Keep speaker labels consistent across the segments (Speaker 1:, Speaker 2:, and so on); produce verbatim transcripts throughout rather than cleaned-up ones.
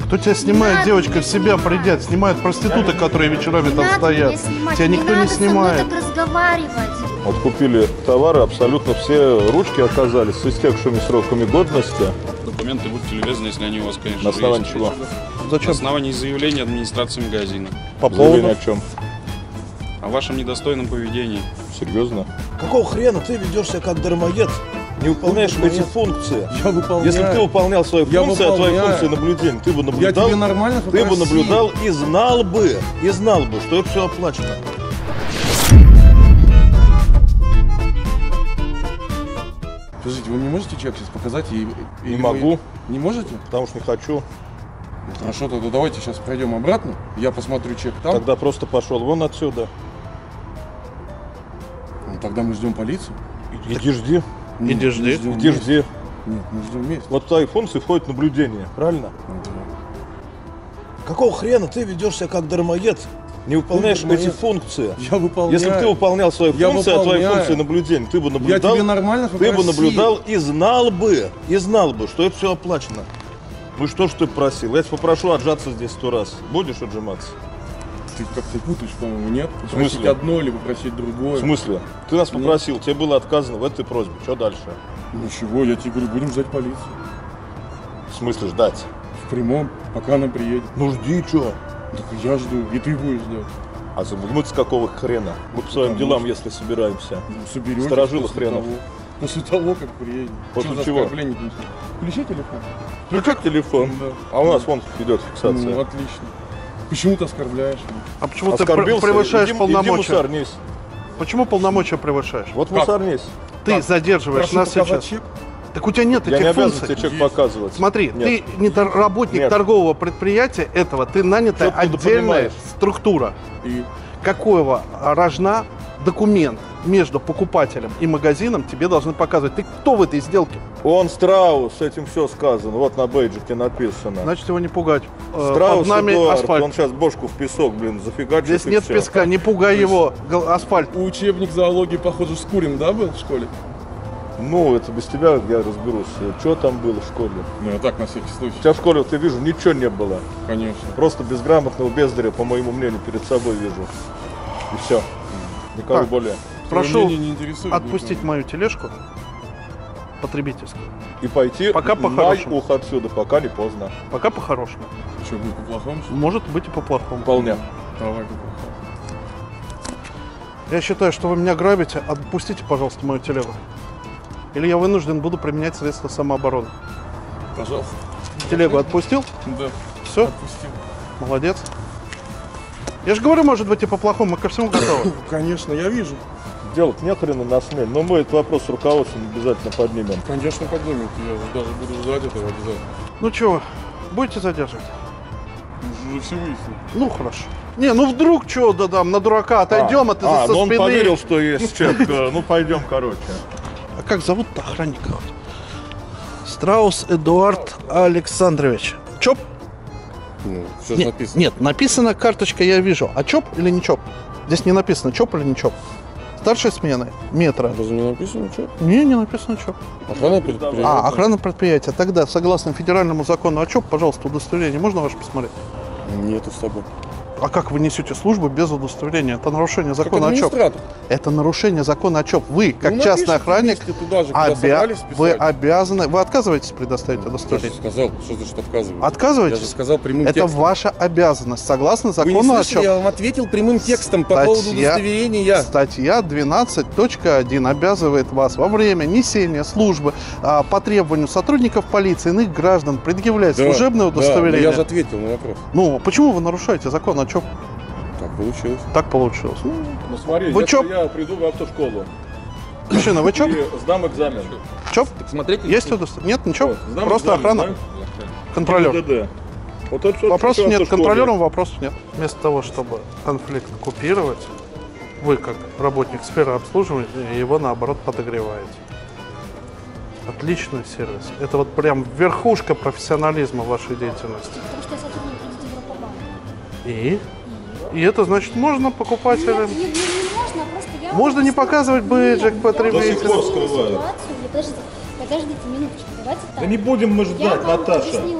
Speaker 1: Кто тебя снимает, девочка, в себя придет? Снимают проституток, которые вечерами там стоят. Тебя никто не снимает.
Speaker 2: Не надо со мной так разговаривать.
Speaker 3: Вот купили товары, абсолютно все ручки оказались с истекшими сроками годности.
Speaker 4: Документы будьте любезны, если они у вас, конечно,
Speaker 3: На основании
Speaker 4: есть.
Speaker 3: чего?
Speaker 1: Зачем?
Speaker 4: На основании заявления администрации магазина.
Speaker 1: По
Speaker 3: Заявление
Speaker 1: поводу?
Speaker 3: о чем?
Speaker 4: О вашем недостойном поведении.
Speaker 3: Серьезно?
Speaker 5: Какого хрена ты ведешь себя как дармоед? Не выполняешь эти функции.
Speaker 6: Я выполняю.
Speaker 5: Если бы ты выполнял свои
Speaker 6: Я
Speaker 5: функции, а твои
Speaker 6: выполняю.
Speaker 5: функции наблюдения, ты бы
Speaker 6: Я
Speaker 5: наблюдал,
Speaker 6: тебе нормально
Speaker 5: ты бы
Speaker 6: попросил.
Speaker 5: наблюдал и знал бы, и знал бы, что это все оплачено.
Speaker 6: Подождите, вы мне можете чек сейчас показать? И,
Speaker 3: Не
Speaker 6: или
Speaker 3: могу.
Speaker 6: вы Не можете?
Speaker 5: Потому что не хочу.
Speaker 6: Хорошо, тогда давайте сейчас пройдем обратно. Я посмотрю чек там.
Speaker 5: Тогда просто пошел вон отсюда.
Speaker 6: Ну, тогда мы ждем полицию.
Speaker 5: Иди жди.
Speaker 6: Нет,
Speaker 1: Иди
Speaker 6: мы
Speaker 1: жди.
Speaker 6: ждем
Speaker 5: Иди
Speaker 6: вместе.
Speaker 5: жди.
Speaker 6: Нет, мы ждем вместе.
Speaker 5: Вот в твои функции входит наблюдение, правильно?
Speaker 6: Ну, да.
Speaker 5: Какого хрена ты ведешь себя как дармоед? Не выполняешь
Speaker 6: дармоед.
Speaker 5: эти функции.
Speaker 6: Я выполняю.
Speaker 5: Если бы ты выполнял свои
Speaker 6: Я
Speaker 5: функции, а твои
Speaker 6: выполняю.
Speaker 5: функции наблюдения, ты бы
Speaker 6: Я
Speaker 5: наблюдал,
Speaker 6: тебе нормально
Speaker 5: ты бы
Speaker 6: попросил.
Speaker 5: наблюдал и знал бы, и знал бы, что это все оплачено. Ну и что ж ты просил? Я тебя попрошу отжаться здесь сто раз. Будешь отжиматься?
Speaker 6: Ты как-то путаешь, по-моему, нет?
Speaker 5: В
Speaker 6: Попросить
Speaker 5: смысле?
Speaker 6: одно или попросить другое.
Speaker 5: В смысле? Ты нас
Speaker 6: Нет.
Speaker 5: попросил, тебе было отказано в этой просьбе. Что дальше?
Speaker 6: Ничего, я тебе говорю, будем ждать полицию.
Speaker 5: В смысле ждать?
Speaker 6: В прямом, пока она приедет.
Speaker 5: Ну жди, что?
Speaker 6: Так я жду, и ты будешь ждать.
Speaker 5: А мы с какого хрена? Мы по своим
Speaker 6: Потому
Speaker 5: делам,
Speaker 6: что-
Speaker 5: если собираемся.
Speaker 6: Ну, соберетесь
Speaker 5: Сторожила
Speaker 6: после
Speaker 5: хренов.
Speaker 6: того. После того, как приедет.
Speaker 5: После
Speaker 6: Что за
Speaker 5: чего?
Speaker 6: оскорбление несут? Включи телефон.
Speaker 5: Ну как телефон?
Speaker 6: Да.
Speaker 5: А у нас вон идет фиксация.
Speaker 6: Ну, отлично. Почему ты оскорбляешь?
Speaker 1: А почему ты
Speaker 5: Оскорбился?
Speaker 1: пр- превышаешь
Speaker 5: Иди- иди
Speaker 1: полномочия?
Speaker 5: мусорнись.
Speaker 1: Почему полномочия превышаешь?
Speaker 5: Вот
Speaker 6: Как?
Speaker 5: мусорнись.
Speaker 1: Ты
Speaker 6: Как?
Speaker 1: задерживаешь
Speaker 6: Прошу
Speaker 1: нас
Speaker 6: показать
Speaker 1: сейчас.
Speaker 6: чек.
Speaker 1: Так у тебя нет
Speaker 5: Я
Speaker 1: этих
Speaker 5: не обязан
Speaker 1: функций.
Speaker 5: тебе чек
Speaker 6: Есть.
Speaker 5: показывать.
Speaker 1: Смотри,
Speaker 5: Нет.
Speaker 1: ты не тор- работник
Speaker 5: Нет.
Speaker 1: торгового предприятия этого, ты нанятая
Speaker 5: Что ты
Speaker 1: отдельная
Speaker 5: понимаешь?
Speaker 1: структура.
Speaker 6: И
Speaker 1: Какого рожна документ между покупателем и магазином тебе должны показывать? Ты кто в этой сделке?
Speaker 5: Он Страус, с этим все сказано. Вот на бейджике написано.
Speaker 1: Значит, его не пугать. Э,
Speaker 5: Страус
Speaker 1: Под нами
Speaker 5: Эдуард,
Speaker 1: асфальт.
Speaker 5: он сейчас бошку в песок, блин, зафигачит.
Speaker 1: Здесь
Speaker 5: и
Speaker 1: нет
Speaker 5: всё.
Speaker 1: песка, не пугай его. Гол- Асфальт.
Speaker 6: учебник зоологии, похоже, с курем, да, был в школе?
Speaker 5: Ну, это без тебя я разберусь. Что там было в школе?
Speaker 6: Ну, я так, на всякий случай.
Speaker 5: У тебя в школе, вот я вижу, ничего не было.
Speaker 6: Конечно.
Speaker 5: Просто безграмотного бездаря, по моему мнению, перед собой вижу. И все. Никого
Speaker 1: Так.
Speaker 5: более.
Speaker 1: Прошу
Speaker 6: Твое мнение не интересует,
Speaker 1: отпустить мою тележку потребительскую.
Speaker 5: И пойти
Speaker 1: Пока
Speaker 5: на
Speaker 1: по-хорошему.
Speaker 5: ухо отсюда, пока не поздно.
Speaker 1: Пока по-хорошему.
Speaker 6: Что, будет по-плохому? что ли?
Speaker 1: Может быть и по-плохому.
Speaker 5: Вполне.
Speaker 6: Давай по-плохому.
Speaker 1: Я считаю, что вы меня грабите. Отпустите, пожалуйста, мою телегу. Или я вынужден буду применять средства самообороны.
Speaker 6: Пожалуйста.
Speaker 1: Телегу отпустил?
Speaker 6: Да,
Speaker 1: Все?
Speaker 6: отпустил.
Speaker 1: Молодец. Я же говорю, может быть и по-плохому. Мы ко всему готовы.
Speaker 6: Конечно, я вижу.
Speaker 5: Делать нехрена на смель. Но мы этот вопрос с руководством обязательно поднимем.
Speaker 6: Конечно, поднимет. Я даже буду ждать этого обязательно.
Speaker 1: Ну чего, будете задерживать?
Speaker 6: Уже все выяснили.
Speaker 1: Ну хорошо. Не, ну вдруг что, да там, на дурака отойдем, а, ты
Speaker 5: а,
Speaker 1: со
Speaker 5: ну он
Speaker 1: спины.
Speaker 5: поверил, что есть чек. Э, Ну пойдем, короче.
Speaker 1: А как зовут-то охранника? Страус Эдуард Александрович. Чоп?
Speaker 6: Ну, все
Speaker 1: Нет,
Speaker 6: написано.
Speaker 1: нет, написано карточка, я вижу. А чоп или не чоп? Здесь не написано, чоп или не чоп. Старшей смены метра.
Speaker 6: Разве не написано, что?
Speaker 1: Не, не написано чоп.
Speaker 6: Охрана предприятия.
Speaker 1: А, охрана предприятия. Тогда, согласно федеральному закону о ЧОП, пожалуйста, удостоверение. Можно ваше посмотреть?
Speaker 6: Нету с тобой.
Speaker 1: А как вы несете службу без удостоверения? Это нарушение закона о ЧОП.
Speaker 6: администратор.
Speaker 1: Это нарушение закона о ЧОП. Вы, как
Speaker 6: Ну,
Speaker 1: частный
Speaker 6: напишите
Speaker 1: охранник,
Speaker 6: вместе туда же, куда
Speaker 1: обя-
Speaker 6: собрались
Speaker 1: вы
Speaker 6: писать.
Speaker 1: обязаны... Вы отказываетесь предоставить
Speaker 6: Я же
Speaker 1: удостоверение?
Speaker 6: сказал, что значит отказываю.
Speaker 1: Отказываетесь?
Speaker 6: Я же сказал прямым
Speaker 1: Это
Speaker 6: текстом.
Speaker 1: ваша обязанность, согласно
Speaker 6: Вы не
Speaker 1: закону о
Speaker 6: слышали,
Speaker 1: ЧОП.
Speaker 6: я вам ответил прямым текстом по поводу
Speaker 1: Статья-
Speaker 6: удостоверения.
Speaker 1: Статья двенадцать точка один обязывает вас во время несения службы а, по требованию сотрудников полиции и иных граждан предъявлять
Speaker 6: Да,
Speaker 1: служебное
Speaker 6: да, но
Speaker 1: удостоверение.
Speaker 6: я же ответил на вопрос.
Speaker 1: Ну, почему вы нарушаете закон о ЧОП?
Speaker 6: Так получилось.
Speaker 1: Так получилось. Ну,
Speaker 5: Ну смотри,
Speaker 1: Вы
Speaker 5: если
Speaker 1: чё?
Speaker 5: я приду в автошколу
Speaker 1: мужчина, вы ЧОП?
Speaker 5: и сдам экзамен.
Speaker 1: ЧОП?
Speaker 4: Смотрите.
Speaker 1: Есть удостоверение? Нет, ничего.
Speaker 5: Вот, сдам
Speaker 1: Просто
Speaker 5: экзамен,
Speaker 1: охрана.
Speaker 5: да?
Speaker 1: Контролер.
Speaker 5: ГИБДД. Вот это всё
Speaker 1: Вопросов
Speaker 5: в
Speaker 1: нет.
Speaker 5: автошколе.
Speaker 1: Контролером вопросов нет. Вместо того, чтобы конфликт купировать, вы, как работник сферы обслуживания, его, наоборот, подогреваете. Отличный сервис. Это вот прям верхушка профессионализма вашей деятельности.
Speaker 2: Потому что я сотрудник кредит Европабанка.
Speaker 1: И? И это значит, можно покупателям...
Speaker 2: Нет, не, не, не можно, просто я...
Speaker 1: Можно не показывать бейджик
Speaker 2: Нет,
Speaker 1: потребителя.
Speaker 2: я
Speaker 5: До сих пор
Speaker 2: объяснила
Speaker 5: скрывают.
Speaker 2: ситуацию. Нет, Подождите, подождите минуточку, давайте так.
Speaker 5: Да не будем мы
Speaker 2: Я
Speaker 5: ждать,
Speaker 2: вам
Speaker 5: Наташа.
Speaker 2: объяснила ситуацию,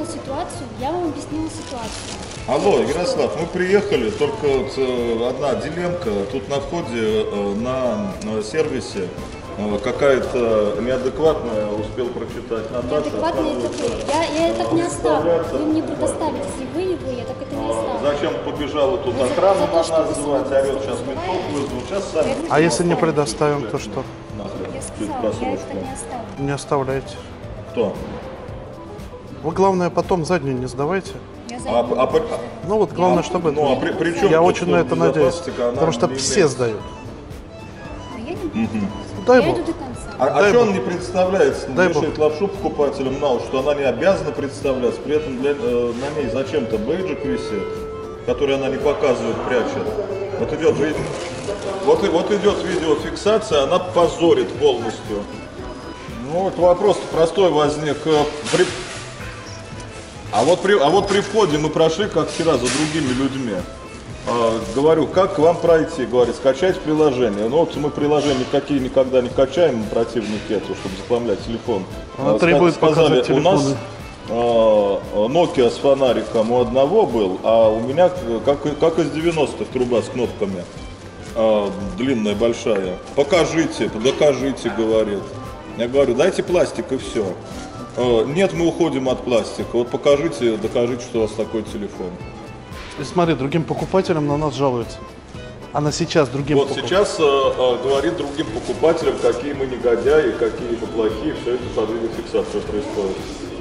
Speaker 2: ситуацию, я вам объяснила ситуацию.
Speaker 5: Алло, Ярослав, мы приехали, только вот, э, одна дилемка. Тут на входе э, на э, сервисе э, какая-то неадекватная, успел прочитать Наташа.
Speaker 2: Неадекватный это вы. Я, я так не оставлю. Вы мне предоставите, если вы не вы, я так это не оставлю.
Speaker 5: Зачем побежала тут
Speaker 2: Вы за-
Speaker 5: охрану
Speaker 2: за то,
Speaker 5: на
Speaker 2: что
Speaker 5: нас
Speaker 2: вы
Speaker 5: звать,
Speaker 2: сегодня
Speaker 5: орет, сейчас ментов вызовут, сейчас сами.
Speaker 1: А если не предоставим, то что?
Speaker 2: Я сказала, я это не оставлю.
Speaker 1: Не оставляйте.
Speaker 5: Кто?
Speaker 1: Вы, главное, потом заднюю не сдавайте.
Speaker 2: Я
Speaker 5: А,
Speaker 2: зайду.
Speaker 5: а, при-
Speaker 1: Ну вот, главное, чтобы...
Speaker 5: ну, а при, при чем
Speaker 1: Я
Speaker 5: тут
Speaker 1: очень на это надеюсь.
Speaker 5: безопасности, она
Speaker 1: Потому что
Speaker 5: не
Speaker 1: все
Speaker 5: имеет?
Speaker 1: сдают.
Speaker 2: А я не буду.
Speaker 1: Дай
Speaker 2: Я
Speaker 1: бог.
Speaker 2: иду до конца.
Speaker 5: А, а
Speaker 1: Дай
Speaker 5: что
Speaker 1: бог.
Speaker 5: он не представляет,
Speaker 1: Дай
Speaker 5: вешает лапшу покупателям на уши, что она не обязана представляться, при этом для, э, на ней зачем-то бейджик висит, который она не показывает, прячет. Вот идет, ви- вот, и- вот идет видеофиксация, она позорит полностью. Ну вот вопрос простой возник. э, При... А, вот при, а вот при входе мы прошли, как вчера, за другими людьми. А, говорю, как к вам пройти? Говорит, скачать приложение. Ну вот мы приложения какие никогда не качаем, противники это, чтобы захламлять телефон.
Speaker 1: Она
Speaker 5: А,
Speaker 1: требует
Speaker 5: сказали,
Speaker 1: показать
Speaker 5: у нас
Speaker 1: телефоны.
Speaker 5: а, Nokia с фонариком у одного был, а у меня, как, и- как из девяностых, труба с кнопками. А, длинная, большая. Покажите, докажите, говорит. Я говорю, дайте пластик и все. Нет, мы уходим от пластика. Вот покажите, докажите, что у вас такой телефон.
Speaker 1: И смотри, другим покупателям на нас жалуются. Она сейчас другим
Speaker 5: Вот
Speaker 1: покупателям.
Speaker 5: сейчас э, э, говорит другим покупателям, какие мы негодяи, какие мы плохие. Все это под видеофиксацию происходит.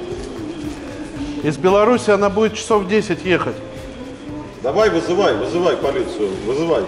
Speaker 1: Из Беларуси она будет часов десять ехать.
Speaker 5: Давай, вызывай, вызывай полицию, вызывай.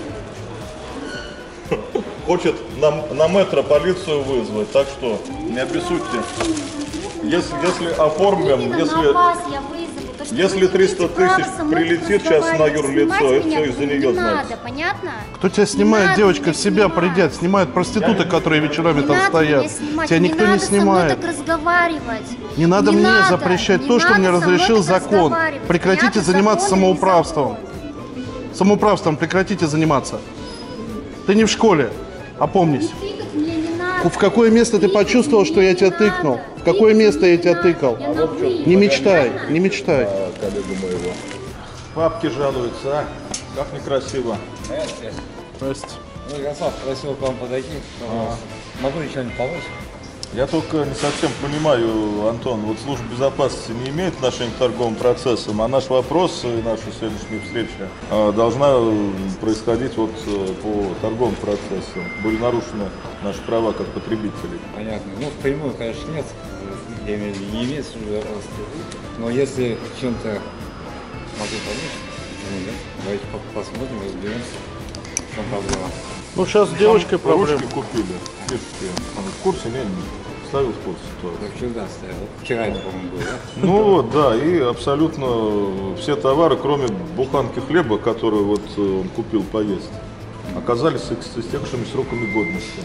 Speaker 5: Хочет на, на метро полицию вызвать, так что не обессудьте. Если, если оформим,
Speaker 2: Именно
Speaker 5: если...
Speaker 2: на вас я вызову. То, что
Speaker 5: если
Speaker 2: вы не
Speaker 5: триста
Speaker 2: имеете права
Speaker 5: тысяч
Speaker 2: со мной
Speaker 5: прилетит сейчас на
Speaker 2: разговаривать,
Speaker 5: юрлицо,
Speaker 2: снимать
Speaker 5: это
Speaker 2: меня
Speaker 5: всё из-за
Speaker 2: не
Speaker 5: неё,
Speaker 2: надо,
Speaker 5: знаете.
Speaker 2: понятно?
Speaker 1: Кто тебя снимает,
Speaker 2: надо
Speaker 1: девочка,
Speaker 2: меня
Speaker 1: в себя
Speaker 2: снимать.
Speaker 1: придет. Снимают проституты, которые вечерами
Speaker 2: Не
Speaker 1: там
Speaker 2: надо
Speaker 1: стоят.
Speaker 2: меня снимать,
Speaker 1: Тебя никто не
Speaker 2: надо
Speaker 1: снимает.
Speaker 2: со мной так разговаривать.
Speaker 1: Не надо мне
Speaker 2: надо,
Speaker 1: запрещать
Speaker 2: не
Speaker 1: то, что
Speaker 2: надо
Speaker 1: мне
Speaker 2: со мной
Speaker 1: разрешил
Speaker 2: так
Speaker 1: закон.
Speaker 2: разговаривать.
Speaker 1: Прекратите
Speaker 2: Понятно,
Speaker 1: заниматься
Speaker 2: закон или не
Speaker 1: самоуправством.
Speaker 2: закон?
Speaker 1: Самоуправством прекратите заниматься. Ты не в школе, опомнись.
Speaker 2: Тыкать мне не надо.
Speaker 1: В какое место ты
Speaker 2: Тыкать
Speaker 1: почувствовал,
Speaker 2: мне
Speaker 1: что я
Speaker 2: не
Speaker 1: тебя
Speaker 2: надо.
Speaker 1: тыкнул? В какое
Speaker 2: Тыкать
Speaker 1: место
Speaker 2: мне
Speaker 1: я
Speaker 2: не
Speaker 1: тебя
Speaker 2: надо.
Speaker 1: тыкал?
Speaker 2: Я на вы.
Speaker 1: Не мечтай, не мечтай.
Speaker 5: А, коллегу моего. Папки жалуются, а? Как некрасиво.
Speaker 1: Здрасте.
Speaker 7: Ну, Ярослав просил к вам подойти. Пожалуйста. Могу ли что-нибудь помочь?
Speaker 5: Я только не совсем понимаю, Антон, вот служба безопасности не имеет отношения к торговым процессам, а наш вопрос и наша сегодняшняя встреча э, должна э, происходить вот э, по торговым процессам. Были нарушены наши права как потребителей.
Speaker 7: Понятно. Ну, впрямую, конечно, нет. Я имею в виду, не имеет службы безопасности. Но если в чем-то могу помочь, почему нет? Давайте по- посмотрим, разберемся. В чем проблема.
Speaker 1: Ну, сейчас с девочкой проблема.
Speaker 5: Ручки купили, фишки. Он в курсе, не, не ставил в курсе ситуации.
Speaker 7: Так всегда стоял. Вчера это, по-моему, было, да?
Speaker 5: Ну вот, да, и абсолютно все товары, кроме буханки хлеба, которую вот э, он купил поесть, оказались с истекшими сроками годности.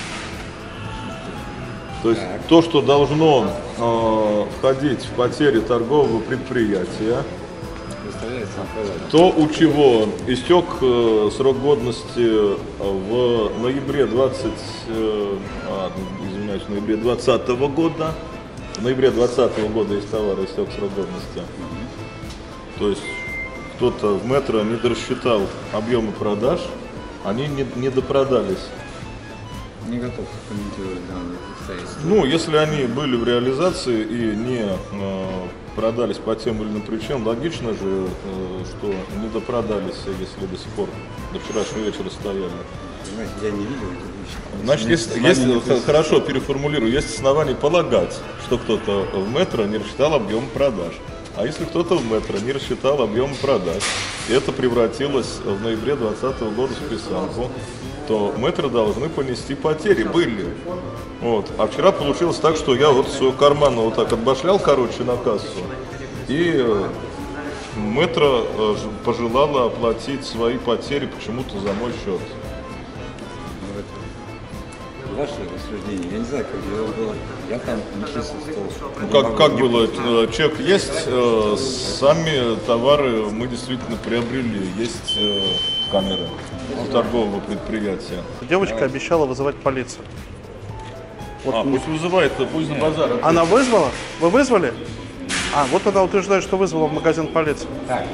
Speaker 5: То есть
Speaker 7: Так.
Speaker 5: то, что должно э, входить в потери торгового предприятия,
Speaker 7: Представляется, на продажу.
Speaker 5: то, у чего истек э, срок годности в ноябре двадцать, э, а, извиняюсь, в ноябре двадцатого года, в ноябре двадцатого года из товара истек срок годности. То есть кто-то в метро не дорассчитал объемы продаж, они не, не допродались.
Speaker 7: Не готов комментировать данные обстоятельства.
Speaker 5: Ну, если они были в реализации и не э, продались по тем или иным причинам, логично же, э, что не допродались, если до сих пор до вчерашнего вечера стояли.
Speaker 7: Понимаете, я не видел этих лично.
Speaker 5: Значит, есть, есть, х- хорошо переформулирую, есть основания полагать, что кто-то в метро не рассчитал объем продаж. А если кто-то в метро не рассчитал объем продаж, и это превратилось в ноябре двадцатого года в списанку, то метро должны понести потери, были. Вот. А вчера получилось так, что я вот свою карману вот так отбашлял, короче, на кассу, и э, метро э, ж- пожелала оплатить свои потери почему-то за мой счет.
Speaker 7: Ну, это ваше рассуждение. Я не знаю, как дело было. Я там не присутствовал.
Speaker 5: Ну, как, как было, э, чек есть, э, сами товары мы действительно приобрели, есть э, камеры у торгового предприятия.
Speaker 1: Девочка обещала вызывать полицию. Вот
Speaker 5: А,
Speaker 1: мы-
Speaker 5: пусть вызывает, пусть на базар.
Speaker 1: Она вызвала? Вы вызвали? А, вот она утверждает, что вызвала в магазин полицию.
Speaker 7: Так.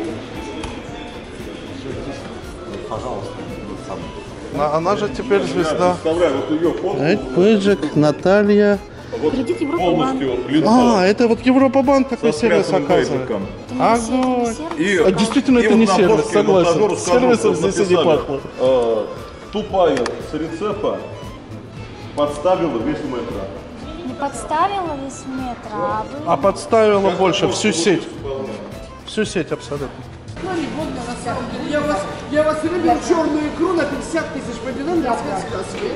Speaker 7: Пожалуйста, сам.
Speaker 1: А она же теперь звезда.
Speaker 5: Представляю, вот ее фото.
Speaker 1: Пэджик, Наталья.
Speaker 5: Вот
Speaker 2: Кредит Европа
Speaker 5: полностью лицо.
Speaker 1: А, это вот Европа-банк такой
Speaker 5: со
Speaker 1: сервис
Speaker 5: спрятанным
Speaker 1: оказывает.
Speaker 5: бейджиком.
Speaker 1: Огонь.
Speaker 5: И,
Speaker 1: А, действительно,
Speaker 5: и
Speaker 1: это
Speaker 5: вот
Speaker 1: не
Speaker 5: на
Speaker 1: сервис,
Speaker 5: обложке
Speaker 1: согласен.
Speaker 5: монтажеру скажу,
Speaker 1: Сервисом
Speaker 5: что
Speaker 1: здесь и не
Speaker 5: написали,
Speaker 1: пахло.
Speaker 5: э, тупая царицепа подставила весь метро.
Speaker 2: Не подставила весь метр, а вы...
Speaker 1: А подставила больше всю сеть. Всю сеть абсолютно.
Speaker 8: Я вас, я вас выбил черную икру на пятьдесят тысяч по билетам для сказки.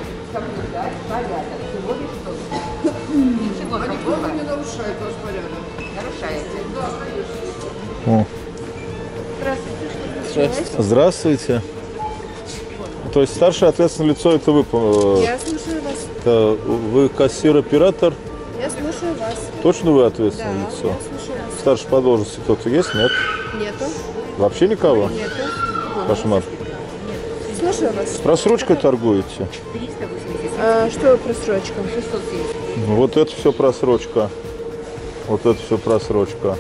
Speaker 8: Никто не нарушает ваш порядок.
Speaker 9: Нарушаете.
Speaker 8: Да, конечно.
Speaker 9: Здравствуйте.
Speaker 3: Здравствуйте. То есть старшее ответственное лицо это вы? э,
Speaker 9: Я слушаю вас.
Speaker 3: это вы кассир-оператор?
Speaker 9: Я слушаю вас.
Speaker 3: Точно вы ответственное
Speaker 9: Да,
Speaker 3: лицо?
Speaker 9: я слушаю вас.
Speaker 3: Старше по должности кто-то есть, нет?
Speaker 9: Нету.
Speaker 3: Вообще никого?
Speaker 9: Нету.
Speaker 3: Кошмар.
Speaker 9: Слушаю вас.
Speaker 3: Просрочкой торгуете?
Speaker 9: А, что просрочка?
Speaker 3: Ну, вот это все просрочка. Вот это все просрочка.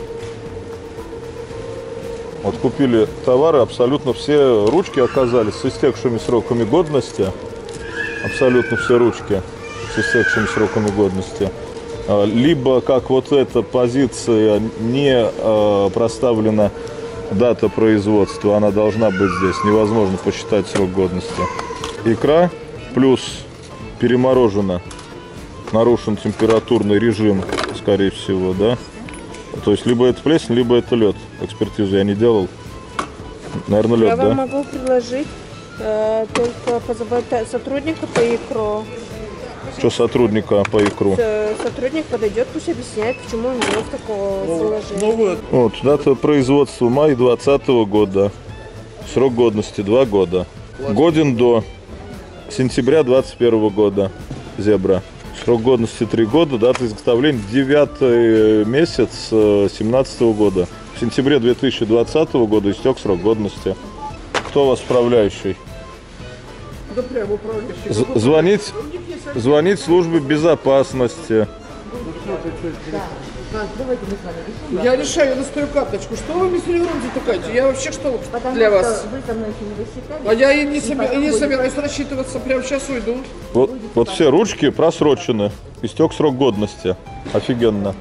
Speaker 3: Вот купили товары, абсолютно все ручки оказались с истекшими сроками годности. Абсолютно все ручки с истекшими сроками годности. А, Либо, как вот эта позиция, не а, проставлена дата производства, она должна быть здесь. Невозможно посчитать срок годности. Икра плюс переморожена. Нарушен температурный режим, скорее всего, да? То есть либо это плесень, либо это лед. Экспертизу я не делал. Наверное, лед,
Speaker 9: Я
Speaker 3: да?
Speaker 9: вам могу предложить э, только позаботить сотрудника по икру.
Speaker 3: Что сотрудника по икру?
Speaker 9: С- Сотрудник подойдет, пусть объясняет, почему у него в такого положения.
Speaker 3: Вот, дата производства мая двадцатого года. Срок годности два года. Годен до сентября двадцать первого года. Зебра. Срок годности три года, дата изготовления девятый месяц семнадцатого года. В сентябре две тысячи двадцатого года истек срок годности. Кто у вас управляющий?
Speaker 8: Да прям управляющий.
Speaker 3: З- звонить, звонить в службу безопасности.
Speaker 8: Я решаю на свою карточку. Что вы мне с ребром затыкаете? Я вообще что для вас?
Speaker 9: Вы со мной еще не рассчитали?
Speaker 8: А я и не, соби- и не собираюсь рассчитываться. Прямо сейчас уйду.
Speaker 3: Вот, вот все ручки просрочены. Истек срок годности. Офигенно.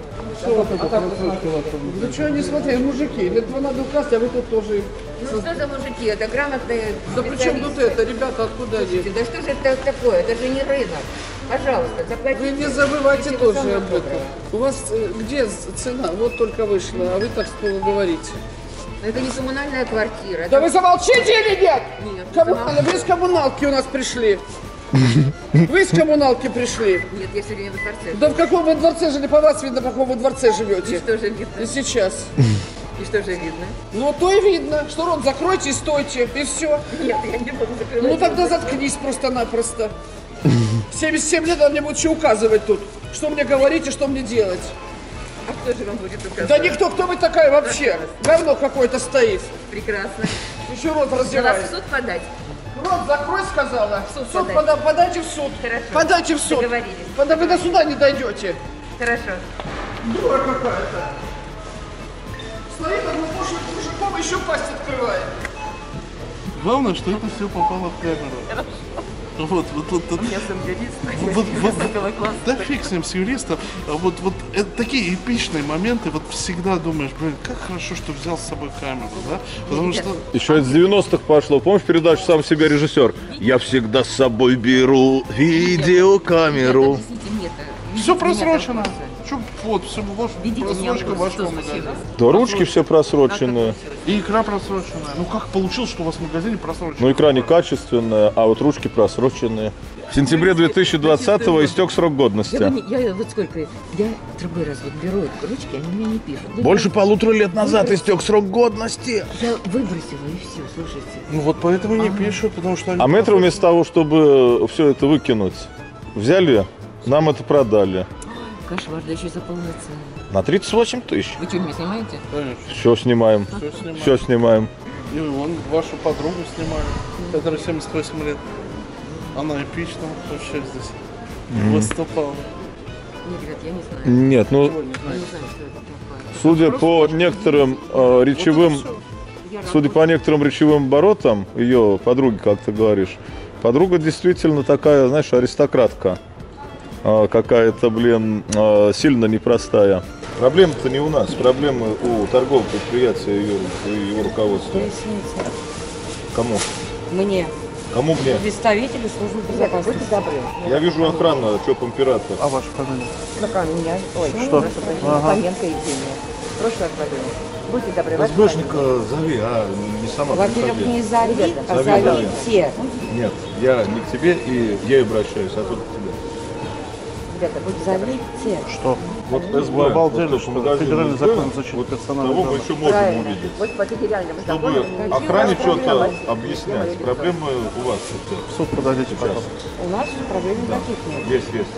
Speaker 8: Ну что не смотри, мужики, для этого надо украсть, а вы тут тоже.
Speaker 9: Ну что за мужики? Это грамотные
Speaker 8: Да при чем тут это, ребята, откуда они?
Speaker 9: Да что же это такое? Это же не рынок. Пожалуйста, заплатите.
Speaker 8: Вы не забывайте
Speaker 9: Если
Speaker 8: тоже
Speaker 9: самое
Speaker 8: об этом.
Speaker 9: доброе.
Speaker 8: У вас э, где з- цена? Вот только вышла, а вы так слово говорите.
Speaker 9: Но это не коммунальная квартира.
Speaker 8: Да
Speaker 9: это-
Speaker 8: вы замолчите или нет?
Speaker 9: Нет,
Speaker 8: Коммунально, вы из коммуналки у нас пришли. Вы из коммуналки пришли.
Speaker 9: Нет, я все время в дворце.
Speaker 8: Да в каком вы дворце жили? По вас видно, в каком вы дворце
Speaker 9: И
Speaker 8: живете.
Speaker 9: что же видно?
Speaker 8: И сейчас.
Speaker 9: И что же видно?
Speaker 8: Ну, то и видно, что рот закройте и стойте, и все.
Speaker 9: Нет, я не буду закрывать.
Speaker 8: Ну, тогда заткнись просто-напросто. семьдесят семь лет он мне будет еще указывать тут, что мне говорить и что мне делать.
Speaker 9: А кто же вам будет указывать?
Speaker 8: Да никто, кто вы такая вообще? Говно какое-то стоит.
Speaker 9: Прекрасно.
Speaker 8: Еще рот
Speaker 9: На вас
Speaker 8: раздевает.
Speaker 9: в суд подать?
Speaker 8: Рот закрой, сказала.
Speaker 9: В суд
Speaker 8: суд
Speaker 9: подать.
Speaker 8: пода- подайте в суд.
Speaker 9: Хорошо.
Speaker 8: Подайте в суд.
Speaker 9: Договорились.
Speaker 8: Пода- вы до суда не дойдете.
Speaker 9: Хорошо.
Speaker 8: Дура какая-то. Стоит оглушит мужиком, еще пасть открывает.
Speaker 1: Главное, что это все попало в камеру. Вот, вот, вот, вот.
Speaker 9: Я сам юрист.
Speaker 1: Вот, вот,
Speaker 9: Высокого класса.
Speaker 1: да фиг с ним, с юристом. А Вот, вот это такие эпичные моменты, вот всегда думаешь, блин, как хорошо, что взял с собой камеру, да? Потому что
Speaker 3: Еще из девяностых пошло. Помнишь передачу «Сам себя режиссер»? Я всегда с собой беру видеокамеру.
Speaker 9: Объясните мне это.
Speaker 1: все просрочено. Чё, вот, все, вот,
Speaker 9: Ведите меня
Speaker 1: просрочка
Speaker 9: в
Speaker 1: вашего
Speaker 9: курс, что
Speaker 1: магазина.
Speaker 3: Да ручки все просроченные.
Speaker 1: И икра просроченная. Ну как получилось, что у вас в магазине просрочено?
Speaker 3: Ну, икра некачественная, а вот ручки просроченные. В сентябре две тысячи двадцатого истек срок
Speaker 9: Я,
Speaker 3: годности.
Speaker 9: бы не- я вот сколько, я другой раз вот беру ручки, они мне не пишут. Вы-
Speaker 3: Больше полутора лет назад истек срок годности.
Speaker 9: Я выбросила и все, слушайте.
Speaker 1: Ну вот поэтому не пишут, потому что они...
Speaker 3: А метро вместо того, чтобы все это выкинуть, взяли, нам это продали.
Speaker 9: Кошмар, да еще за полную цену.
Speaker 3: На тридцать восемь тысяч.
Speaker 9: Вы что, меня снимаете?
Speaker 1: Конечно,
Speaker 3: Все снимаем.
Speaker 1: все снимают.
Speaker 3: Все снимаем.
Speaker 1: И вон вашу подругу снимали, которой семьдесят восемь лет. Она эпично вообще здесь выступала.
Speaker 10: Нет, ребят, я не знаю.
Speaker 3: Нет, ну,
Speaker 10: Я не знаю, что это такое.
Speaker 3: судя по некоторым э, речевым, судя по некоторым речевым оборотам ее подруги, как ты говоришь, подруга действительно такая, знаешь, аристократка. Э, какая-то, блин, э, сильно непростая. Проблема-то не у нас, проблемы у торгового предприятия и ее, и его руководства.
Speaker 10: Поясните.
Speaker 3: Кому?
Speaker 10: Мне.
Speaker 3: Кому мне?
Speaker 10: Представители службы безопасности. Будьте добры.
Speaker 3: Я вижу охрану, ЧОП «Император».
Speaker 1: А ваша фамилия?
Speaker 10: Пока меня. Ой,
Speaker 1: Что?
Speaker 10: прошу прощения.
Speaker 1: Ага.
Speaker 10: Фоменко Евгения. Прошлое отводила. Будьте добры. ваша
Speaker 3: СБшника
Speaker 10: фамилия.
Speaker 3: зови, а не сама
Speaker 10: Во-первых,
Speaker 3: приходи.
Speaker 10: не зови, а
Speaker 3: Зови, зови.
Speaker 10: зовите.
Speaker 3: Нет, я не к тебе, и я и обращаюсь, а тут к тебе.
Speaker 10: Ребята, будьте зовите.
Speaker 1: Что?
Speaker 3: Вот СБ,
Speaker 1: Вы обалдели,
Speaker 3: вот
Speaker 1: что
Speaker 3: магазин
Speaker 1: федеральный
Speaker 3: СБ,
Speaker 1: закон о защите
Speaker 3: вот
Speaker 1: персональных
Speaker 3: того мы
Speaker 1: данных.
Speaker 3: еще можем
Speaker 10: Правильно.
Speaker 3: увидеть.
Speaker 10: Вот по федеральному
Speaker 3: Чтобы
Speaker 10: закону.
Speaker 3: охране что-то
Speaker 10: Проблем.
Speaker 3: объяснять, проблемы у вас.
Speaker 1: В суд подадите
Speaker 3: Сейчас.
Speaker 1: потом.
Speaker 10: У нас проблем никаких нет.
Speaker 3: Есть, есть.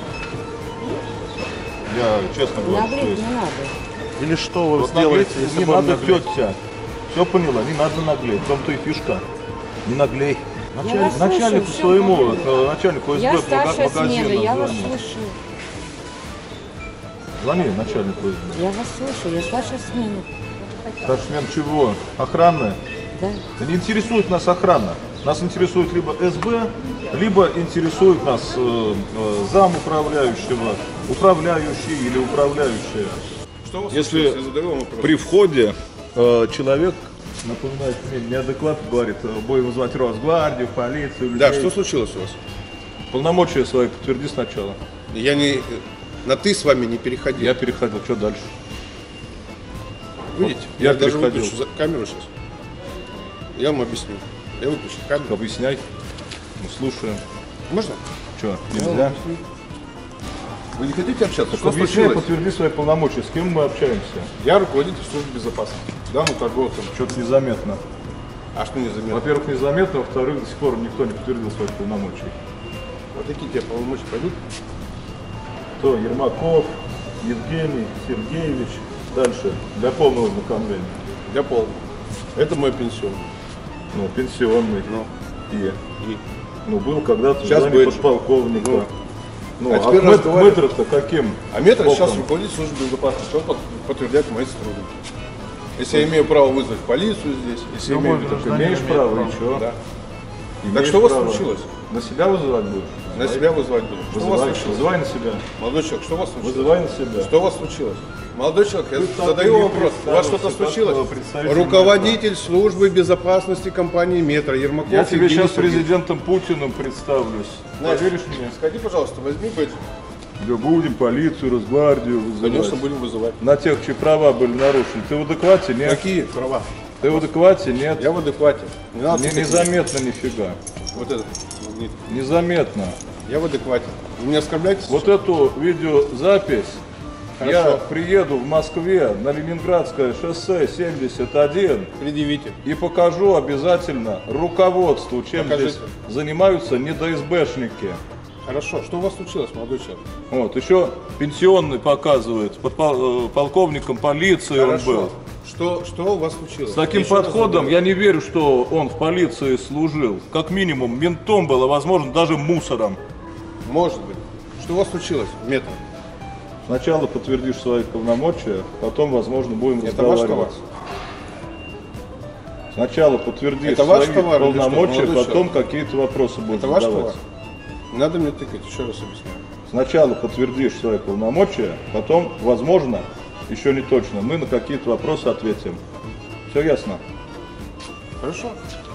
Speaker 3: Я честно говорю, что
Speaker 10: Наглеть
Speaker 3: есть.
Speaker 10: не надо.
Speaker 1: Или что вы
Speaker 3: Вот
Speaker 1: сделаете,
Speaker 3: наглеть
Speaker 1: если
Speaker 3: не
Speaker 1: будем
Speaker 3: надо,
Speaker 1: наглеть?
Speaker 3: тетя. Все поняла, не надо наглеть. В том-то и фишка. Не наглей.
Speaker 10: Я
Speaker 3: Начальник,
Speaker 10: вас слушаю,
Speaker 3: начальнику
Speaker 10: в чем
Speaker 3: своему,
Speaker 10: проблема?
Speaker 3: э, начальнику
Speaker 10: Я
Speaker 3: СБ
Speaker 10: старшая смена,
Speaker 3: магазина
Speaker 10: я вас
Speaker 3: звони.
Speaker 10: слушаю.
Speaker 3: Звони начальнику СБ.
Speaker 10: Я вас слушаю, я старшая смена.
Speaker 3: Старший смен чего? Охранная?
Speaker 10: Да.
Speaker 3: Да не интересует нас охрана. Нас интересует либо СБ, либо интересует нас э, э, зам управляющего, управляющий или управляющая.
Speaker 4: Что у вас
Speaker 3: Если
Speaker 4: случилось? Я задаю вам вопрос.
Speaker 3: при входе э, человек напоминает мне неадекватно, говорит, э, будем вызывать Росгвардию, полицию, людей.
Speaker 11: Да, что случилось у вас?
Speaker 3: Полномочия свои подтверди сначала.
Speaker 11: Я не на ты с вами не переходил.
Speaker 3: Я переходил, что дальше?
Speaker 11: Видите?
Speaker 3: Вот, я
Speaker 11: я даже
Speaker 3: переходил.
Speaker 11: выключу за- камеру сейчас. Я вам объясню. Я выключу камеру.
Speaker 3: Объясняй. Мы слушаем.
Speaker 11: Можно?
Speaker 3: Что, нельзя?
Speaker 11: Вы не хотите общаться?
Speaker 3: Что
Speaker 11: Что
Speaker 3: объясняй,
Speaker 11: случилось?
Speaker 3: подтверди свои полномочия. С кем мы общаемся?
Speaker 11: Я руководитель службы безопасности. Данному торговцу.
Speaker 3: Что-то незаметно.
Speaker 11: А что незаметно?
Speaker 3: Во-первых, незаметно, во-вторых, до сих пор никто не подтвердил своих полномочий.
Speaker 11: Вот такие тебе полномочия пойдут?
Speaker 3: Кто? Ермаков, Евгений Сергеевич. Дальше. Для полного ознакомления.
Speaker 11: Для полного. Это мой пенсион.
Speaker 3: Ну, пенсионный.
Speaker 11: Ну.
Speaker 3: И.
Speaker 11: И.
Speaker 3: Ну, был когда-то
Speaker 11: Сейчас
Speaker 3: звание
Speaker 11: будет.
Speaker 3: подполковника.
Speaker 11: Ну.
Speaker 3: Ну,
Speaker 11: А
Speaker 3: а,
Speaker 11: теперь
Speaker 3: Мэтр-
Speaker 11: разговариваем.
Speaker 3: Мэтров-то каким?
Speaker 11: А метр
Speaker 3: боком?
Speaker 11: сейчас руководитель службы безопасности. Он под- подтвердяет мои сотрудники. Если я имею право вызвать полицию здесь, если я
Speaker 3: Любой
Speaker 11: имею виду,
Speaker 3: гражданин
Speaker 11: имеешь
Speaker 3: имеет
Speaker 11: право,
Speaker 3: право.
Speaker 11: и что? Да.
Speaker 3: Имеешь
Speaker 11: Так что у вас
Speaker 3: право.
Speaker 11: случилось?
Speaker 3: На себя вызывать будешь?
Speaker 11: На себя вызывать буду. Что у вас
Speaker 3: Вызывай,
Speaker 11: случилось?
Speaker 3: вызывай на себя.
Speaker 11: Молодой человек, что у вас случилось?
Speaker 3: Вызывай на себя.
Speaker 11: Что у вас случилось? Молодой человек, я
Speaker 3: Вы так
Speaker 11: задаю
Speaker 3: не
Speaker 11: вам вопрос. У вас что-то
Speaker 3: представился,
Speaker 11: случилось?
Speaker 3: как представитель
Speaker 11: Руководитель службы безопасности компании «Метро» Ермаков.
Speaker 3: Я тебе
Speaker 11: Евгений
Speaker 3: сейчас
Speaker 11: Сергеевич.
Speaker 3: президентом Путиным представлюсь.
Speaker 11: Знаешь,
Speaker 3: Поверишь мне?
Speaker 11: Сходи, пожалуйста, возьми бэдж.
Speaker 3: Да будем полицию, Росгвардию вызывать.
Speaker 11: Конечно, будем вызывать.
Speaker 3: На тех, чьи права были нарушены. Ты в адеквате? Нет.
Speaker 11: Какие права?
Speaker 3: Ты в адеквате? Нет.
Speaker 11: Я в адеквате. Не надо
Speaker 3: Не,
Speaker 11: таких.
Speaker 3: незаметно нифига.
Speaker 11: Вот этот магнит.
Speaker 3: Незаметно.
Speaker 11: Я в адеквате. Вы меня оскорбляете?
Speaker 3: Вот эту видеозапись
Speaker 11: Хорошо.
Speaker 3: я приеду в Москве на Ленинградское шоссе семьдесят один
Speaker 11: Предъявите.
Speaker 3: и покажу обязательно руководству, чем
Speaker 11: Покажите.
Speaker 3: здесь занимаются недоизбэшники.
Speaker 11: Хорошо. Что у вас случилось, молодой человек?
Speaker 3: Вот, еще пенсионный показывает, под пол- э, полковником полиции он
Speaker 11: Хорошо.
Speaker 3: был.
Speaker 11: Что, что у вас случилось?
Speaker 3: С таким
Speaker 11: Еще раз
Speaker 3: подходом
Speaker 11: задаю.
Speaker 3: я не верю, что он в полиции служил. Как минимум ментом был, а возможно даже мусором.
Speaker 11: Может быть. Что у вас случилось в метро?
Speaker 3: Сначала подтвердишь свои полномочия, потом, возможно, будем
Speaker 11: Это ваш
Speaker 3: разговаривать.
Speaker 11: товар?
Speaker 3: Сначала подтвердишь
Speaker 11: Это ваш
Speaker 3: свои
Speaker 11: товар или что,
Speaker 3: полномочия,
Speaker 11: молодой
Speaker 3: потом
Speaker 11: человек?
Speaker 3: какие-то вопросы будешь
Speaker 11: Это ваш
Speaker 3: задавать.
Speaker 11: товар? Не надо мне тыкать, еще раз объясняю.
Speaker 3: Сначала подтвердишь свои полномочия, потом, возможно, еще не точно, мы на какие-то вопросы ответим. Все ясно?
Speaker 11: Хорошо.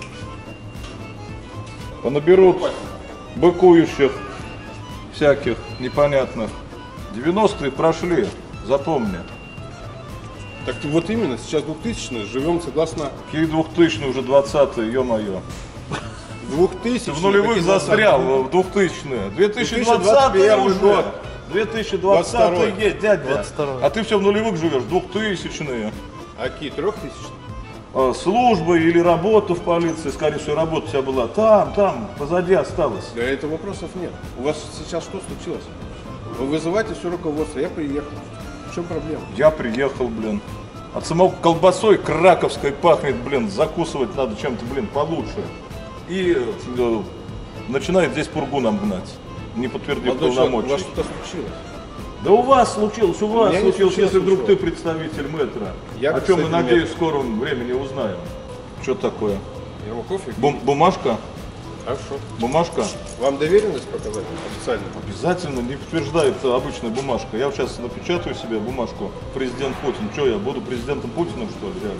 Speaker 3: Понаберут быкующих всяких непонятных. девяностые прошли, запомни.
Speaker 11: Так вот именно, сейчас двухтысячные, живем согласно
Speaker 3: Какие двухтысячные, уже двадцатые, ё-моё.
Speaker 11: двухтысячные.
Speaker 3: Ты в нулевых
Speaker 11: какие
Speaker 3: застрял,
Speaker 11: двадцатые?
Speaker 3: в двухтысячные. две тысячи
Speaker 11: двадцать
Speaker 3: двадцатый
Speaker 11: первый
Speaker 3: уже.
Speaker 11: год.
Speaker 3: две тысячи двадцатый
Speaker 11: двадцать
Speaker 3: есть, дядя.
Speaker 1: двадцать второй.
Speaker 3: А ты все в нулевых живешь, двухтысячные.
Speaker 11: А какие, трехтысячные?
Speaker 3: А, службы или работу в полиции, скорее всего, работа у тебя была там, там, позади осталось.
Speaker 11: Для этого вопросов нет. У вас сейчас что случилось? Вы вызываете все руководство, я приехал. В чем проблема?
Speaker 3: Я приехал, блин. От самого колбасой краковской пахнет, блин, закусывать надо чем-то, блин, получше. И э, начинает здесь пургу нам гнать, не подтвердив
Speaker 11: Молодой человек, у
Speaker 3: полномочий.
Speaker 11: вас что-то случилось.
Speaker 3: Да у вас случилось, у вас
Speaker 11: меня не
Speaker 3: случилось,
Speaker 11: случилось
Speaker 3: если вдруг
Speaker 11: ничего.
Speaker 3: ты представитель мэтра.
Speaker 11: Я,
Speaker 3: О чем мы,
Speaker 11: кстати,
Speaker 3: надеюсь,
Speaker 11: нет.
Speaker 3: в скором времени узнаем. Что такое?
Speaker 11: Я его кофе.
Speaker 3: Бум- бумажка?
Speaker 11: Хорошо.
Speaker 3: Бумажка?
Speaker 11: Вам доверенность показать официально?
Speaker 3: Обязательно не подтверждает обычная бумажка. Я вот сейчас напечатаю себе бумажку «Президент Путин». Что, я буду президентом Путиным, что ли, реально?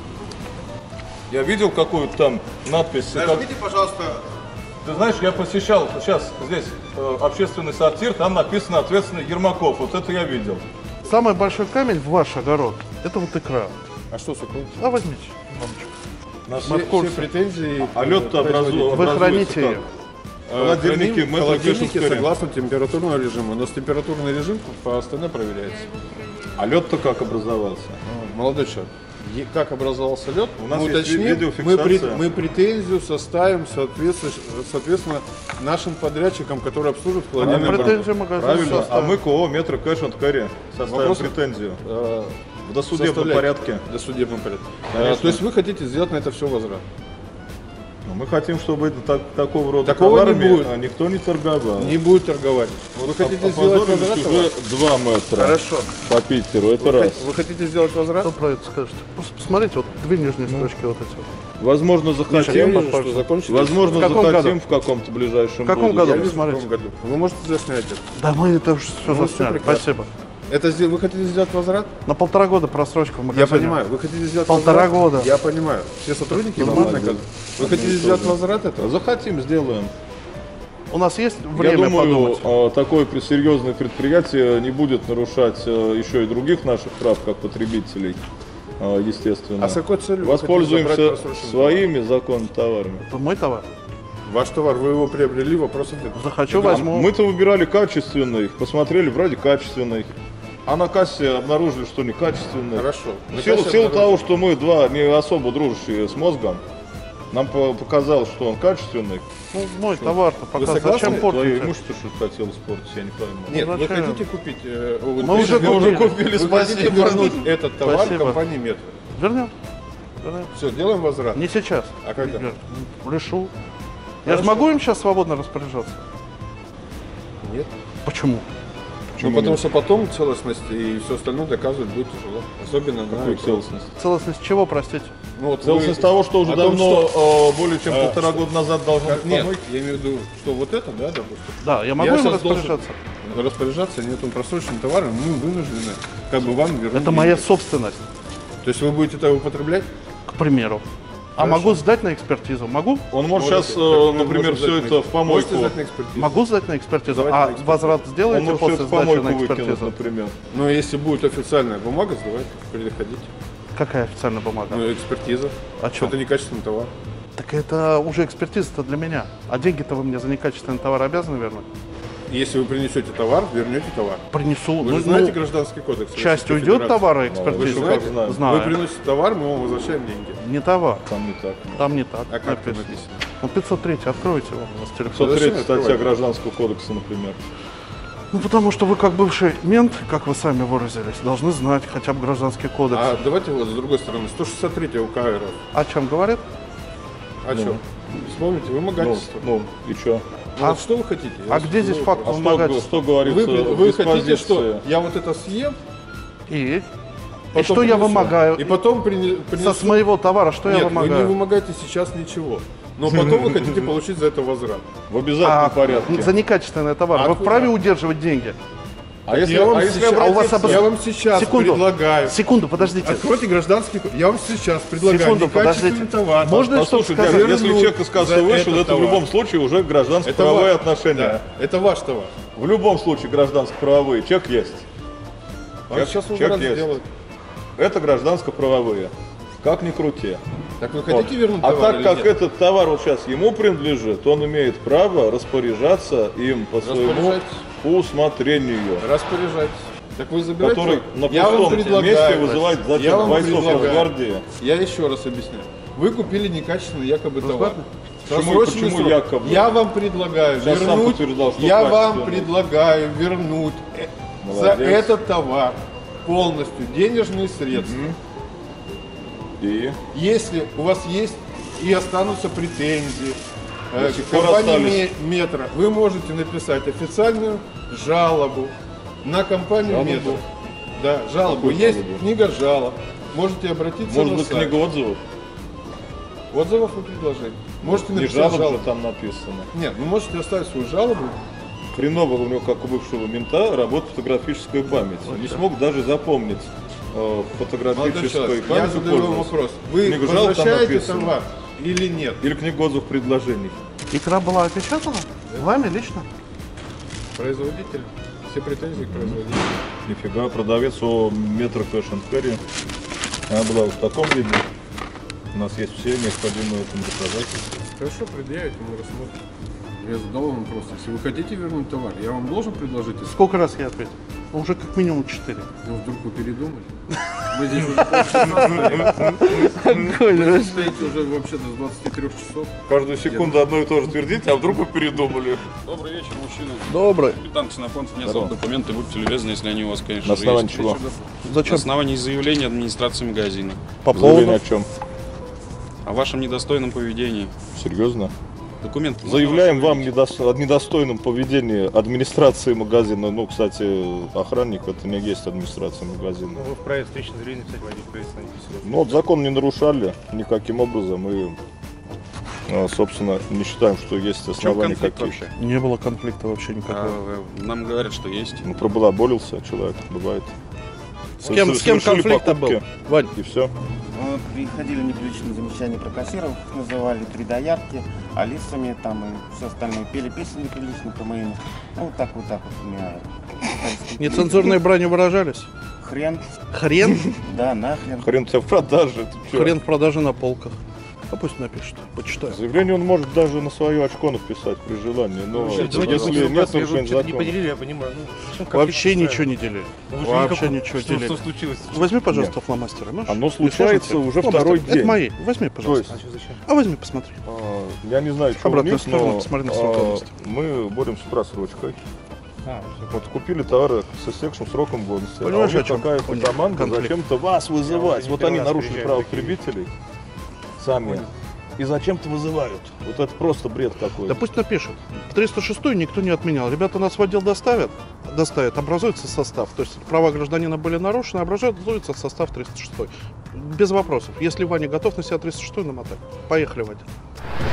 Speaker 3: Я видел какую-то там надпись. как-
Speaker 11: Нажмите, пожалуйста.
Speaker 3: Ты знаешь, я посещал сейчас здесь э, общественный сортир, там написано ответственный Ермаков. Вот это я видел.
Speaker 1: Самый большой камень в ваш огород – это вот икра.
Speaker 11: А что, сукрут?
Speaker 1: А возьмите, мамочка.
Speaker 3: На
Speaker 11: Все, все претензии.
Speaker 3: А лед-то образу-
Speaker 1: Вы
Speaker 3: образуется
Speaker 1: храните
Speaker 3: как?
Speaker 1: ее.
Speaker 3: Холодильники,
Speaker 11: Храним
Speaker 3: мы
Speaker 11: холодильники
Speaker 3: только
Speaker 11: согласно температурного режима. У нас температурный режим по Астане проверяется.
Speaker 3: А лед-то как образовался?
Speaker 11: Молодой человек, е- как образовался лед,
Speaker 3: У нас
Speaker 11: мы
Speaker 3: есть
Speaker 11: уточним,
Speaker 3: видеофиксация.
Speaker 11: мы, прет- мы претензию составим соответственно, соответственно нашим подрядчикам, которые обслуживают холодильный
Speaker 1: А
Speaker 11: банк.
Speaker 1: претензию магазин
Speaker 3: Правильно. А
Speaker 1: составил.
Speaker 3: мы КО «Метро Кэш энд Карри» составим
Speaker 11: Вопросы?
Speaker 3: претензию.
Speaker 11: Э,
Speaker 3: В досудебном
Speaker 11: составляйте.
Speaker 3: порядке.
Speaker 11: В досудебном порядке.
Speaker 3: Конечно.
Speaker 11: Э, То есть вы хотите сделать на это все возврат?
Speaker 3: Но мы хотим, чтобы это так- такого рода
Speaker 11: Такого не
Speaker 3: товарами
Speaker 11: будет.
Speaker 3: а, никто не торговал.
Speaker 11: Не будет торговать. Вы хотите сделать
Speaker 3: Опозорились
Speaker 11: возврат?
Speaker 3: уже два метра
Speaker 11: Хорошо.
Speaker 3: по Питеру, это
Speaker 11: Вы,
Speaker 3: раз.
Speaker 11: хот- вы хотите сделать возврат?
Speaker 1: Что про это скажете? Просто посмотрите, вот две нижние строчки вот эти вот.
Speaker 3: Возможно,
Speaker 11: Я
Speaker 3: захотим,
Speaker 11: вижу, что закончилось.
Speaker 3: возможно,
Speaker 1: В каком
Speaker 3: захотим
Speaker 1: году?
Speaker 3: в каком-то ближайшем
Speaker 1: В каком
Speaker 3: будущем.
Speaker 1: году?
Speaker 11: Я вижу, в
Speaker 1: Смотрите.
Speaker 11: каком году. Вы можете заснять это?
Speaker 1: Да мы это уже все
Speaker 11: Ну, всё
Speaker 1: засняли.
Speaker 11: прекрасно.
Speaker 1: Спасибо.
Speaker 11: Это сдел- вы хотите сделать возврат?
Speaker 1: На полтора года просрочка в магазине.
Speaker 11: Я понимаю. Вы хотите сделать
Speaker 1: Полтора
Speaker 11: возврат?
Speaker 1: года.
Speaker 11: Я понимаю. Все сотрудники
Speaker 1: Ну,
Speaker 11: вам
Speaker 1: ладно.
Speaker 11: наказаны. Вы хотите сделать возврат этого?
Speaker 3: Захотим, сделаем.
Speaker 1: У нас есть время
Speaker 3: Я думаю,
Speaker 1: подумать?
Speaker 3: а, такое при- серьезное предприятие не будет нарушать а, еще и других наших прав, как потребителей, а, естественно.
Speaker 11: А с какой целью вы хотите
Speaker 3: Воспользуемся
Speaker 11: забрать просроченный
Speaker 3: своими законными товарами.
Speaker 1: Это мой товар.
Speaker 11: Ваш товар, вы его приобрели, вопросов нет.
Speaker 1: Захочу,
Speaker 3: Да,
Speaker 1: возьму.
Speaker 3: Мы-то выбирали качественный, посмотрели, вроде качественный. А на кассе обнаружили, что некачественный.
Speaker 11: Хорошо.
Speaker 3: В
Speaker 11: На
Speaker 3: силу,
Speaker 11: кассе
Speaker 3: в силу
Speaker 11: обнаружили.
Speaker 3: того, что мы два не особо дружащие с мозгом, нам по- показалось, что он качественный.
Speaker 1: Ну, мой товар-то пока
Speaker 11: согласны?
Speaker 1: зачем
Speaker 3: Твое
Speaker 1: портить?
Speaker 3: имущество что хотел испортить, я не пойму.
Speaker 11: Нет, вы
Speaker 1: зачем?
Speaker 11: хотите купить... э, вы
Speaker 1: Мы уже
Speaker 11: хотите-
Speaker 1: купили.
Speaker 11: вы купили, Вы хотите
Speaker 3: спасибо.
Speaker 11: вернуть этот товар
Speaker 1: Спасибо.
Speaker 11: компании Метро?
Speaker 1: Вернем. Вернем.
Speaker 11: Все, делаем возврат.
Speaker 1: Не сейчас.
Speaker 11: А когда?
Speaker 1: Я решу. Я же могу им сейчас свободно распоряжаться?
Speaker 11: Нет.
Speaker 1: Почему?
Speaker 11: Ну, потому что потом целостность и все остальное доказывать будет тяжело. Особенно на
Speaker 3: Какую
Speaker 11: электронном.
Speaker 3: целостность?
Speaker 1: Целостность чего, простите?
Speaker 11: Ну, вот
Speaker 3: Целостность
Speaker 11: вы-
Speaker 3: того, что уже
Speaker 11: о том,
Speaker 3: давно,
Speaker 11: что-
Speaker 3: э, более чем
Speaker 11: А,
Speaker 3: полтора года назад должно
Speaker 11: Как-
Speaker 3: быть
Speaker 11: Нет,
Speaker 3: помойки.
Speaker 11: я имею в виду, что вот это, да, допустим.
Speaker 1: Да, я могу им
Speaker 11: щас должен
Speaker 1: распоряжаться?
Speaker 11: распоряжаться нету просроченным товаром, мы вынуждены как бы вам вернуть.
Speaker 1: Это моя
Speaker 11: деньги.
Speaker 1: собственность,
Speaker 11: То есть вы будете это употреблять?
Speaker 1: к примеру. А
Speaker 11: Хорошо.
Speaker 1: могу сдать на экспертизу? Могу?
Speaker 3: Он может
Speaker 11: Можете.
Speaker 3: сейчас,
Speaker 11: Как вы
Speaker 3: например,
Speaker 11: можете
Speaker 3: все
Speaker 11: сдать
Speaker 3: это
Speaker 11: на-
Speaker 3: в помойку.
Speaker 11: Можете сдать на экспертизу.
Speaker 1: Могу сдать на экспертизу?
Speaker 11: Сдавайте
Speaker 1: А
Speaker 11: на экспертизу.
Speaker 1: возврат
Speaker 3: Он
Speaker 1: сделаете
Speaker 3: может все
Speaker 1: после
Speaker 3: это в
Speaker 1: сдачи
Speaker 3: помойку
Speaker 1: на
Speaker 3: выкинуть,
Speaker 1: экспертизу?
Speaker 3: например.
Speaker 11: Но если будет официальная бумага, сдавайте, приходите.
Speaker 1: Какая официальная бумага?
Speaker 11: Ну, экспертиза.
Speaker 1: О чем?
Speaker 11: Это некачественный товар.
Speaker 1: Так это уже экспертиза-то для меня. А деньги-то вы мне за некачественный товар обязаны вернуть?
Speaker 11: Если вы принесете товар, вернете товар.
Speaker 1: Принесу.
Speaker 11: Вы
Speaker 1: Ну,
Speaker 11: же знаете
Speaker 1: ну,
Speaker 11: гражданский кодекс?
Speaker 1: часть
Speaker 11: Российской
Speaker 1: уйдет
Speaker 11: Федерации?
Speaker 1: товара
Speaker 11: Вы
Speaker 1: экспертизы?
Speaker 11: же знаете?
Speaker 1: Знаю.
Speaker 11: Вы приносите товар, мы вам возвращаем деньги.
Speaker 1: Не товар.
Speaker 3: Там не так.
Speaker 1: Там не так.
Speaker 11: А как там
Speaker 1: написано.
Speaker 11: написано?
Speaker 1: Ну, пятьсот три, откройте его у вас телефон.
Speaker 3: пятьсот третья
Speaker 11: Зачем
Speaker 3: статья
Speaker 11: открывать?
Speaker 3: Гражданского кодекса, например.
Speaker 1: Ну, потому что вы, как бывший мент, как вы сами выразились, должны знать хотя бы гражданский кодекс.
Speaker 11: А давайте вот с другой стороны, сто шестьдесят третья УК РФ.
Speaker 1: О чем говорит?
Speaker 11: О чем? Вспомните,
Speaker 3: Ну,
Speaker 11: вымогательство.
Speaker 3: ну, и что?
Speaker 11: Ну,
Speaker 1: а-
Speaker 11: вот что вы хотите?
Speaker 1: А где здесь факт
Speaker 3: А что,
Speaker 1: вымогательства?
Speaker 3: что говорится
Speaker 11: Вы,
Speaker 3: в
Speaker 11: вы хотите,
Speaker 3: диспозиции?
Speaker 11: что я вот это съем,
Speaker 1: И? И
Speaker 11: потом
Speaker 1: что я
Speaker 11: принесу,
Speaker 1: вымогаю?
Speaker 11: И потом прине- принесу...
Speaker 1: Со с моего товара что
Speaker 11: Нет,
Speaker 1: я
Speaker 11: вы не
Speaker 1: вымогаю?
Speaker 11: вымогаете сейчас ничего. Но потом вы хотите получить за это возврат.
Speaker 3: В обязательном
Speaker 1: А,
Speaker 3: порядке.
Speaker 1: за некачественный товар.
Speaker 11: А
Speaker 1: вы
Speaker 11: откуда?
Speaker 1: вправе удерживать деньги?
Speaker 3: А если,
Speaker 11: я вам
Speaker 3: а если
Speaker 11: сейчас,
Speaker 1: а у вас
Speaker 3: обратиться-
Speaker 1: обос-
Speaker 11: я вам сейчас
Speaker 1: Секунду.
Speaker 11: предлагаю.
Speaker 1: Секунду, подождите.
Speaker 11: Откройте гражданский код. Я вам сейчас предлагаю
Speaker 1: Секунду,
Speaker 11: некачественный
Speaker 1: подождите.
Speaker 11: товар.
Speaker 1: Можно что-то
Speaker 3: Послушай,
Speaker 1: сказать?
Speaker 3: Дядя, если
Speaker 11: Вернуть
Speaker 3: чек из кассы
Speaker 11: за
Speaker 3: вышел,
Speaker 11: этот
Speaker 3: это в
Speaker 11: товар.
Speaker 3: любом случае уже
Speaker 11: Это
Speaker 3: гражданско-правовые
Speaker 11: ваш-
Speaker 3: отношения.
Speaker 11: Да, это ваш товар.
Speaker 3: В любом случае гражданско-правовые. Чек есть.
Speaker 11: Вам
Speaker 3: Чек-
Speaker 11: сейчас
Speaker 3: чек
Speaker 11: возврат
Speaker 3: есть.
Speaker 11: сделают.
Speaker 3: Это гражданско-правовые. Как ни крути.
Speaker 11: Так вы
Speaker 3: Вот.
Speaker 11: хотите вернуть
Speaker 3: А
Speaker 11: товар
Speaker 3: так
Speaker 11: или
Speaker 3: как
Speaker 11: нет?
Speaker 3: этот товар вот сейчас ему принадлежит, он имеет право распоряжаться им по своему
Speaker 11: Распоряжайтесь.
Speaker 3: усмотрению,
Speaker 11: Распоряжайтесь. Так вы забираете.
Speaker 3: который на
Speaker 11: Я вам
Speaker 3: пустом
Speaker 11: предлагаю,
Speaker 3: месте вызывает
Speaker 11: я
Speaker 3: зачем
Speaker 11: вам
Speaker 3: бойцов
Speaker 11: предлагаю.
Speaker 3: Росгвардии.
Speaker 11: Я еще раз объясняю. Вы купили некачественный якобы товар.
Speaker 3: Почему-
Speaker 11: Срочный
Speaker 3: почему
Speaker 11: срок.
Speaker 3: якобы?
Speaker 11: Я вам предлагаю
Speaker 3: Сейчас сам
Speaker 11: вернуть.
Speaker 3: подтверждал, что
Speaker 11: Я вам
Speaker 3: качественный.
Speaker 11: предлагаю вернуть э, за
Speaker 3: Молодец.
Speaker 11: этот товар полностью денежные средства.
Speaker 3: И
Speaker 11: Если у вас есть и останутся претензии э,
Speaker 3: До сих
Speaker 11: к
Speaker 3: пор
Speaker 11: компании
Speaker 3: остались.
Speaker 11: Ме- Метро, вы можете написать официальную жалобу На компанию
Speaker 3: Жалобу?
Speaker 11: «Метр». Да, жалобу.
Speaker 3: Какую
Speaker 11: Есть
Speaker 3: жалобу?
Speaker 11: книга жалоб. Можете обратиться
Speaker 3: Может
Speaker 11: на
Speaker 3: быть,
Speaker 11: сайт.
Speaker 3: книга отзывов?
Speaker 11: Отзывов и предложений. Можете
Speaker 3: Не
Speaker 11: написать
Speaker 3: жалоб
Speaker 11: жалобу.
Speaker 3: же там написано.
Speaker 11: Нет, вы можете оставить свою жалобу.
Speaker 3: Хреново у него, как у бывшего мента, работает фотографическая память. Не смог даже запомнить э,
Speaker 11: Молодой
Speaker 3: фотографической
Speaker 11: человек, я
Speaker 3: памятью
Speaker 11: задаю вам
Speaker 3: пользоваться.
Speaker 11: вопрос. Вы
Speaker 3: Книгу жалоб там
Speaker 11: возвращаете
Speaker 3: написано.
Speaker 11: товар или нет?
Speaker 3: Или книгу отзывов предложений.
Speaker 1: Икра была опечатана? Вами лично?
Speaker 11: Производитель. Все претензии к производителю.
Speaker 3: Нифига, продавец о метро Cash and Carry. Она была вот в таком виде. У нас есть все необходимые этому доказательства.
Speaker 11: Хорошо, предъявите, мы рассмотрим. Я задал вам вопрос. Если вы хотите вернуть товар, я вам должен предложить это?
Speaker 1: Сколько раз я ответил? Уже как минимум четыре.
Speaker 11: Ну, вдруг вы передумали? Мы здесь уже полчаса стоим. Стоите уже вообще-то с двадцати трёх часов.
Speaker 3: Каждую секунду одно и то же твердите, а вдруг вы передумали.
Speaker 4: Добрый вечер, мужчина.
Speaker 1: Добрый.
Speaker 4: Капитан Ксенофонтов, внес
Speaker 3: Здорово.
Speaker 4: документы, будьте любезны, если они у вас, конечно,
Speaker 3: На
Speaker 4: же
Speaker 3: основании
Speaker 4: есть.
Speaker 3: чего?
Speaker 1: Зачем?
Speaker 4: На основании заявления администрации магазина
Speaker 1: По
Speaker 3: Заявление
Speaker 1: поводу?
Speaker 3: о чем?
Speaker 4: о вашем недостойном поведении.
Speaker 3: Серьезно?
Speaker 4: Документы.
Speaker 3: Заявляем вам недос- о недостойном поведении администрации магазина. Ну, кстати, охранник это не есть администрация магазина.
Speaker 12: Вы вправе встречное заявление писать, водить повестное не
Speaker 3: Ну вот закон не нарушали никаким образом и, э, собственно, не считаем, что есть
Speaker 4: В чем
Speaker 3: основания
Speaker 4: конфликт
Speaker 3: какие.
Speaker 4: вообще?
Speaker 1: Не было конфликта вообще никакого.
Speaker 4: А, нам говорят, что есть.
Speaker 3: Ну, проболоболился человек, бывает.
Speaker 1: С кем, с кем
Speaker 3: Совершили
Speaker 1: конфликт был?
Speaker 3: покупки,
Speaker 1: Вань,
Speaker 3: и все.
Speaker 13: Вот приходили неприличные замечания про кассиров, их называли тридоярки, алисами там и все остальное. Пели песни неприличные про мои. Ну вот так вот так вот у меня.
Speaker 1: нецензурные брани выражались?
Speaker 13: Хрен.
Speaker 1: Хрен?
Speaker 13: Да, нахрен.
Speaker 3: Хрен у тебя в продаже. ты чё?
Speaker 1: Хрен в продаже на полках. А пусть напишет, почитаю.
Speaker 3: Заявление он может даже на свое очко написать при желании, но
Speaker 12: Давайте,
Speaker 3: если
Speaker 12: давайте,
Speaker 3: нет
Speaker 12: вы
Speaker 3: нарушения
Speaker 12: что-то не
Speaker 3: закона.
Speaker 12: поделили, я понимаю. Ну, зачем как
Speaker 1: Вообще
Speaker 12: это
Speaker 1: ничего не
Speaker 12: устраивает?
Speaker 1: делили.
Speaker 12: Ну, вы же
Speaker 1: Вообще
Speaker 12: никакого-
Speaker 1: ничего
Speaker 12: что-
Speaker 1: делили.
Speaker 12: что случилось?
Speaker 1: Возьми, пожалуйста, фломастеры. можешь?
Speaker 3: Оно
Speaker 1: Не
Speaker 3: случается
Speaker 1: сложно тебе?
Speaker 3: уже
Speaker 1: Фломастеры.
Speaker 3: второй
Speaker 1: Это
Speaker 3: день.
Speaker 1: мои. Возьми, пожалуйста.
Speaker 12: А что, зачем?
Speaker 1: А возьми, посмотри.
Speaker 3: А, Я не знаю, что у
Speaker 1: Обратную
Speaker 3: них,
Speaker 1: сторону
Speaker 3: но
Speaker 1: посмотри на
Speaker 3: а,
Speaker 1: срок.
Speaker 3: мы боремся с просрочкой.
Speaker 12: А, всё.
Speaker 3: Вот купили товары с истекшим сроком годности.
Speaker 1: Понимаешь,
Speaker 3: а у
Speaker 1: о
Speaker 3: них
Speaker 1: чем
Speaker 3: какая-то
Speaker 1: у них
Speaker 3: команда
Speaker 1: конфликт?
Speaker 3: зачем-то вас вызывать.
Speaker 12: Я
Speaker 3: Вот
Speaker 12: уже не
Speaker 3: они
Speaker 12: первый раз
Speaker 3: нарушили
Speaker 12: приезжаю
Speaker 3: право
Speaker 12: такие.
Speaker 3: потребителей сами. И зачем-то вызывают. Вот это просто бред какой-то.
Speaker 1: Да пусть напишут. триста шестую никто не отменял. Ребята нас в отдел доставят, доставят, образуется состав. То есть права гражданина были нарушены, образуется состав триста шестой. Без вопросов. Если Ваня готов на себя триста шестую намотать, поехали в отдел.